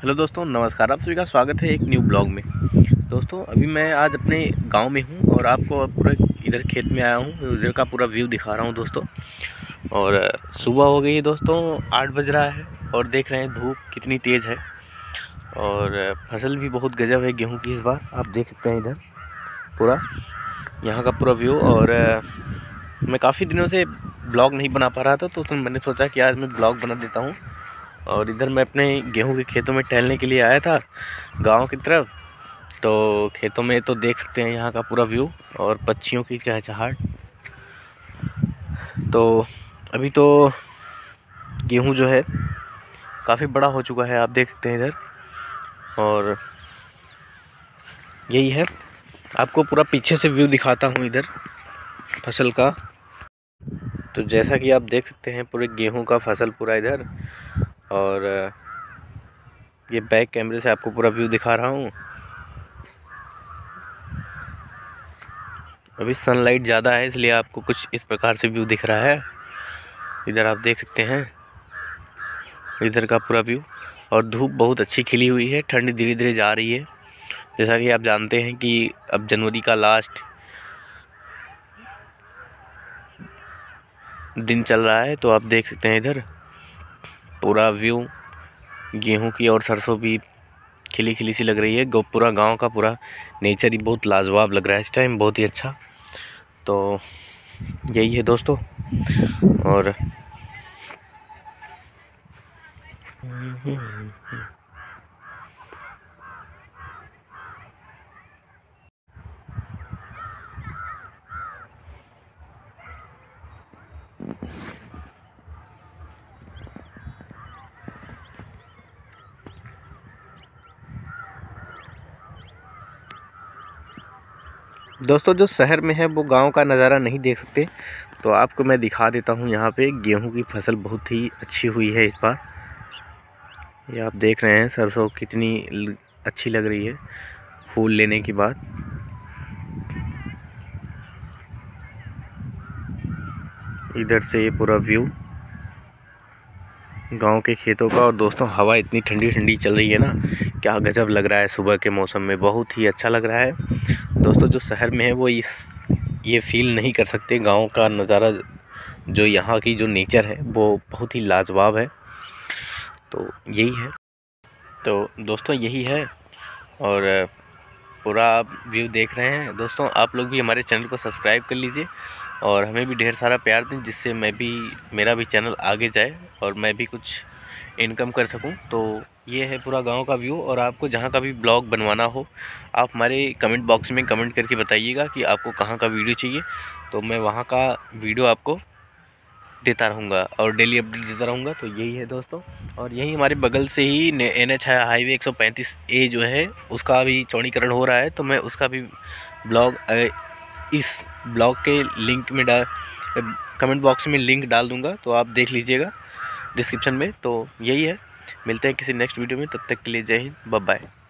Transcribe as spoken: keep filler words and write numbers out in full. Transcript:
Hello दोस्तों, नमस्कार। आप सभी का स्वागत है एक न्यू ब्लॉग में। दोस्तों अभी मैं आज अपने गांव में हूं और आपको पूरा इधर खेत में आया हूं, इधर का पूरा व्यू दिखा रहा हूं दोस्तों। और सुबह हो गई है दोस्तों, आठ बज रहा है और देख रहे हैं धूप कितनी तेज़ है। और फसल भी बहुत गजब है गेहूँ की इस बार। आप देख सकते हैं इधर पूरा यहाँ का पूरा व्यू। और मैं काफ़ी दिनों से ब्लॉग नहीं बना पा रहा था, तो, तो मैंने सोचा कि आज मैं ब्लॉग बना देता हूँ। और इधर मैं अपने गेहूं के खेतों में टहलने के लिए आया था गांव की तरफ। तो खेतों में तो देख सकते हैं यहाँ का पूरा व्यू और पक्षियों की चहचहाहट। तो अभी तो गेहूं जो है काफ़ी बड़ा हो चुका है, आप देख सकते हैं इधर। और यही है, आपको पूरा पीछे से व्यू दिखाता हूँ इधर फसल का। तो जैसा कि आप देख सकते हैं पूरे गेहूं का फसल पूरा इधर। और ये बैक कैमरे से आपको पूरा व्यू दिखा रहा हूँ। अभी सनलाइट ज़्यादा है इसलिए आपको कुछ इस प्रकार से व्यू दिख रहा है। इधर आप देख सकते हैं इधर का पूरा व्यू। और धूप बहुत अच्छी खिली हुई है, ठंडी धीरे धीरे जा रही है। जैसा कि आप जानते हैं कि अब जनवरी का लास्ट दिन चल रहा है, तो आप देख सकते हैं इधर पूरा व्यू गेहूं की। और सरसों भी खिली खिली सी लग रही है। पूरा गांव का पूरा नेचर ही बहुत लाजवाब लग रहा है इस टाइम, बहुत ही अच्छा। तो यही है दोस्तों। और दोस्तों जो शहर में है वो गांव का नज़ारा नहीं देख सकते, तो आपको मैं दिखा देता हूं। यहाँ पे गेहूं की फसल बहुत ही अच्छी हुई है इस बार। ये आप देख रहे हैं सरसों कितनी अच्छी लग रही है फूल लेने के बाद। इधर से ये पूरा व्यू गांव के खेतों का। और दोस्तों हवा इतनी ठंडी ठंडी चल रही है ना, क्या गजब लग रहा है। सुबह के मौसम में बहुत ही अच्छा लग रहा है दोस्तों। जो शहर में है वो इस ये फील नहीं कर सकते। गांव का नज़ारा, जो यहाँ की जो नेचर है वो बहुत ही लाजवाब है। तो यही है। तो दोस्तों यही है। और पूरा आप व्यू देख रहे हैं दोस्तों। आप लोग भी हमारे चैनल को सब्सक्राइब कर लीजिए और हमें भी ढेर सारा प्यार दें, जिससे मैं भी मेरा भी चैनल आगे जाए और मैं भी कुछ इनकम कर सकूं। तो ये है पूरा गांव का व्यू। और आपको जहां का भी ब्लॉग बनवाना हो, आप हमारे कमेंट बॉक्स में कमेंट करके बताइएगा कि आपको कहां का वीडियो चाहिए, तो मैं वहां का वीडियो आपको देता रहूँगा और डेली अपडेट देता रहूँगा। तो यही है दोस्तों। और यही हमारे बगल से ही एन एच हाईवे एक सौ पैंतीस ए जो है उसका भी चौड़ीकरण हो रहा है। तो मैं उसका भी ब्लॉग इस ब्लॉग के लिंक में डाल कमेंट बॉक्स में लिंक डाल दूँगा, तो आप देख लीजिएगा डिस्क्रिप्शन में। तो यही है, मिलते हैं किसी नेक्स्ट वीडियो में। तब तक के लिए जय हिंद, बाय बाय।